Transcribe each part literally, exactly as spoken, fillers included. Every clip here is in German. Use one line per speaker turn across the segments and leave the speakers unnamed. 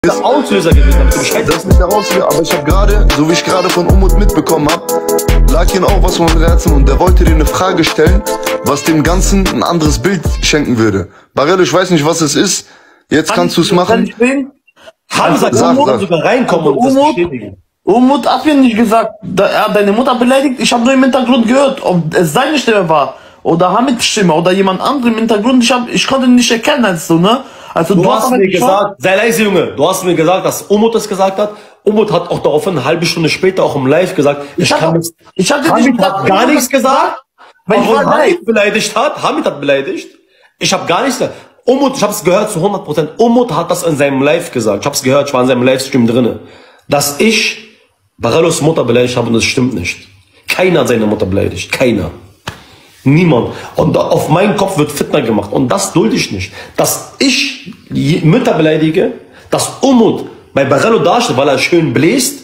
der Auslöser gewesen, damit du Bescheid
Das ist nicht der Auslöser, aber ich habe gerade, so wie ich gerade von Umut mitbekommen habe, lag ihm auch was von meinem Herzen und der wollte dir eine Frage stellen, was dem Ganzen ein anderes Bild schenken würde. Barello, ich weiß nicht, was es ist, jetzt kannst du es machen.
Hamza kann morgen sogar reinkommen und das bestätigen.
Umut hat mir nicht gesagt, da, er hat deine Mutter beleidigt, ich habe nur im Hintergrund gehört, ob es seine Stimme war oder Hamids Stimme oder jemand anderem im Hintergrund, ich, hab, ich konnte nicht erkennen, als du, ne? Also
Du,
du
hast mir gesagt, sei leise Junge, du hast mir gesagt, dass Umut das gesagt hat. Umut hat auch daraufhin eine halbe Stunde später auch im Live gesagt, ich,
ich
kann
hab, ich hab dir nicht
Hamid
gesagt,
hat gar nichts gesagt,
weil ich war live.
Hamid beleidigt hat, Hamid hat beleidigt, ich habe gar nichts gesagt. Umut, ich habe es gehört zu hundert Prozent, Umut hat das in seinem Live gesagt, ich habe es gehört, ich war in seinem Livestream drinne, dass ich Barellos Mutter beleidigt habe und das stimmt nicht. Keiner hat seine Mutter beleidigt, keiner. Niemand. Und auf meinen Kopf wird Fitna gemacht. Und das dulde ich nicht. Dass ich Mütter beleidige, dass Umut bei Barello dasteht, weil er schön bläst,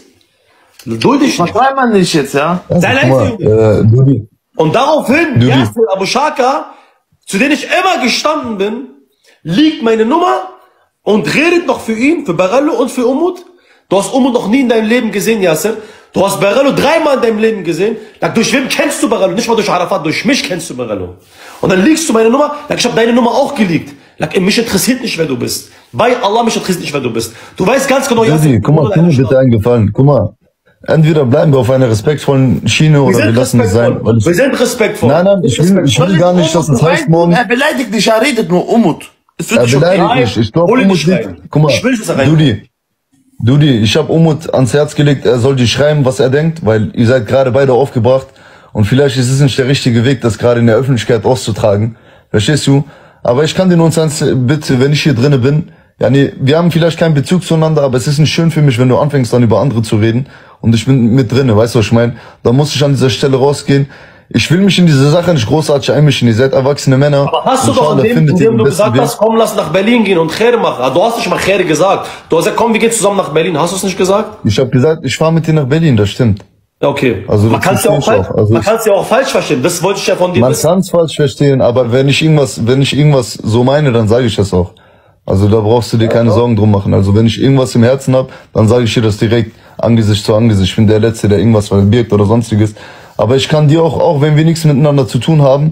dulde ich nicht.
Was weiß man nicht jetzt, ja?
Sei leise, Junge.
Äh,
Und daraufhin, Yasser Abu Shaka, zu dem ich immer gestanden bin, liegt meine Nummer und redet noch für ihn, für Barello und für Umut. Du hast Umut noch nie in deinem Leben gesehen, Yasser. Du hast Barello dreimal in deinem Leben gesehen. Sag, durch wen kennst du Barello? Nicht mal durch Arafat, durch mich kennst du Barello. Und dann liegst du meine Nummer. Sag, ich habe deine Nummer auch geleakt. Sag, mich interessiert nicht, wer du bist. Bei Allah, mich interessiert nicht, wer du bist. Du weißt ganz genau,
Yasser, guck mal, tu mir bitte einen Gefallen. Guck mal, entweder bleiben wir auf einer respektvollen Schiene oder wir lassen es sein. Weil ich,
wir sind respektvoll.
Nein, nein, ich will, ich will gar nicht, dass es heißt morgen.
Er beleidigt dich, er redet nur Umut. Es wird
Er
dich schon
beleidigt
Nein,
mich. Ich glaube,
hol ihn
Umut
nicht rein.
liegt. Guck mal,
Ich will, dass er rein-
Dudi, Dudi, ich habe Umut ans Herz gelegt, er soll dir schreiben, was er denkt, weil ihr seid gerade beide aufgebracht und vielleicht ist es nicht der richtige Weg, das gerade in der Öffentlichkeit auszutragen. Verstehst du? Aber ich kann dir nur ans Herz, bitte, wenn ich hier drinne bin, ja nee, wir haben vielleicht keinen Bezug zueinander, aber es ist nicht schön für mich, wenn du anfängst dann über andere zu reden und ich bin mit drinne, weißt du, was ich meine? Da muss ich an dieser Stelle rausgehen. Ich will mich in diese Sache nicht großartig einmischen, ihr seid erwachsene Männer.
Aber hast du doch in dem, in dem du gesagt hast, komm, lass nach Berlin gehen und Khair machen. Du hast nicht mal Khair gesagt. Du hast gesagt, komm, wir gehen zusammen nach Berlin. Hast du es nicht gesagt?
Ich habe gesagt, ich fahre mit dir nach Berlin, das stimmt.
Ja, okay.
Also
man kann es ja auch, falsch,
also
man kann's ja auch falsch verstehen. Das wollte ich ja von dir
Man
wissen.
kann es falsch verstehen, aber wenn ich irgendwas, wenn ich irgendwas so meine, dann sage ich das auch. Also da brauchst du dir keine Sorgen drum machen. Also wenn ich irgendwas im Herzen habe, dann sage ich dir das direkt Angesicht zu Angesicht. Ich bin der Letzte, der irgendwas verbirgt oder sonstiges. Aber ich kann dir auch, auch wenn wir nichts miteinander zu tun haben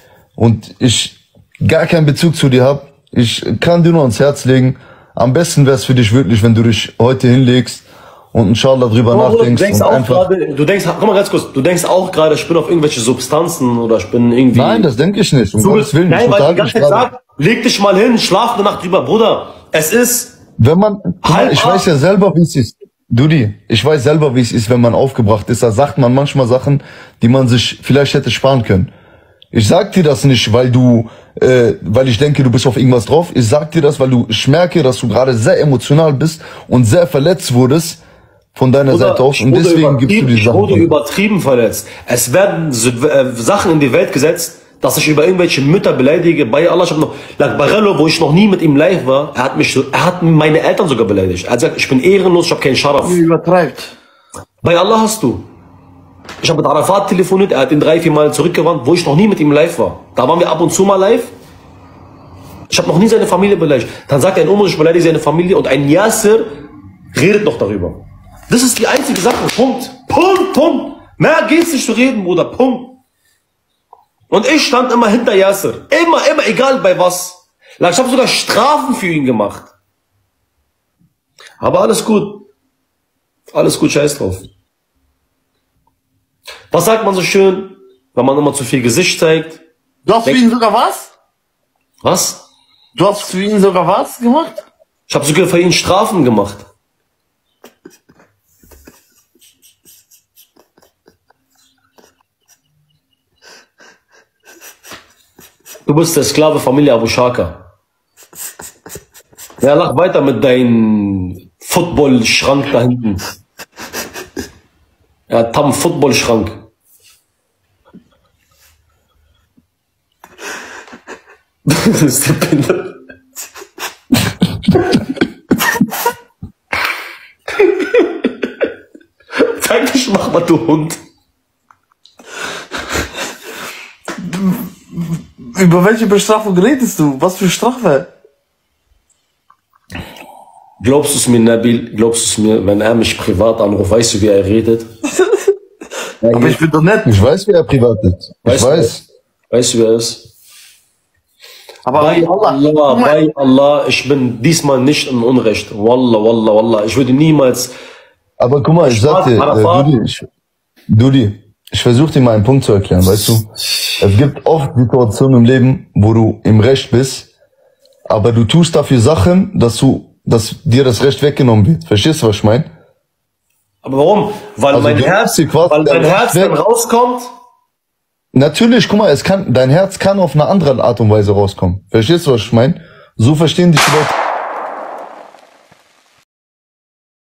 und ich gar keinen Bezug zu dir habe, ich kann dir nur ans Herz legen, am besten wäre es für dich wirklich, wenn du dich heute hinlegst und inshallah drüber
Bruder,
nachdenkst.
du denkst
und
auch
einfach
gerade, du denkst, guck mal ganz kurz, du denkst auch gerade, ich bin auf irgendwelche Substanzen oder ich bin irgendwie...
Nein, das denke ich nicht. Um
so,
Gottes Willen.
nein,
ich
weil die
unterhalte
ganze
mich
Zeit
gerade.
sagt, leg dich mal hin, schlaf eine Nacht drüber. Bruder, es ist...
Wenn man, guck mal,
Halb
ich
acht.
weiß ja selber, wie es ist. Dudi, ich weiß selber, wie es ist, wenn man aufgebracht ist. Da sagt man manchmal Sachen, die man sich vielleicht hätte sparen können. Ich sag dir das nicht, weil du, äh, weil ich denke, du bist auf irgendwas drauf. Ich sag dir das, weil du, ich merke, dass du gerade sehr emotional bist und sehr verletzt wurdest von deiner
Bruder,
Seite aus.
ich
Und
wurde
deswegen gibst du
übertrieben-
die
Ich wurde
Sachen.
übertrieben verletzt. Es werden so, äh, Sachen in die Welt gesetzt, dass ich über irgendwelche Mütter beleidige. Bei Allah, ich hab noch, like Barello, wo ich noch nie mit ihm live war, er hat mich, so- er hat meine Eltern sogar beleidigt. Er hat gesagt, ich bin ehrenlos, ich habe keinen Scharaf.
übertreibt.
Bei Allah hast du. Ich habe mit Arafat telefoniert, er hat ihn drei, vier Mal zurückgewandt, wo ich noch nie mit ihm live war. Da waren wir ab und zu mal live. Ich habe noch nie seine Familie beleidigt. Dann sagt ein Umar, ich beleidige seine Familie und ein Yasser redet noch darüber. Das ist die einzige Sache. Punkt. Punkt, Punkt. Mehr geht's nicht zu reden, Bruder. Punkt. Und ich stand immer hinter Yasser. Immer, immer, egal bei was. Ich habe sogar Strafen für ihn gemacht. Aber alles gut. Alles gut, scheiß drauf. Was sagt man so schön, wenn man immer zu viel Gesicht zeigt?
Du hast für ihn sogar was?
Was?
Du hast für ihn sogar was gemacht?
Ich habe sogar für ihn Strafen gemacht. Du bist der Sklave Familie Abu Shaka. Ja, lach weiter mit deinem Football-Schrank da hinten. Ja, Tam Football-Schrank. Das ist der Binder. Zeig dich, mach mal, du Hund.
Über welche Bestrafung redest du? Was für Strafe?
Glaubst du es mir, Nabil? Glaubst du es mir, wenn er mich privat anruft, weißt du, wie er redet?
Aber ich bin doch nett.
Ich weiß, wie er privat ist. Ich
Weißt du,
weiß.
Weißt du, wer er ist?
Aber
Bei
Allah,
Allah,
guck mal,
bei Allah, ich bin diesmal nicht im Unrecht. Wallah, wallah, wallah. Ich würde niemals.
Aber guck mal, ich sag dir, äh,
Arafat.
Dudi, ich, Dudi, ich versuche dir mal einen Punkt zu erklären, weißt du? Es gibt oft Situationen im Leben, wo du im Recht bist, aber du tust dafür Sachen, dass du, dass dir das Recht weggenommen wird. Verstehst du, was ich meine?
Aber warum? Weil
Also
mein
du
Herz,
nimmst dir quasi
weil
dein
mein
Recht
Herz
weg.
dann rauskommt.
Natürlich, guck mal, es kann, dein Herz kann auf eine andere Art und Weise rauskommen. Verstehst du, was ich meine? So verstehen dich die Leute.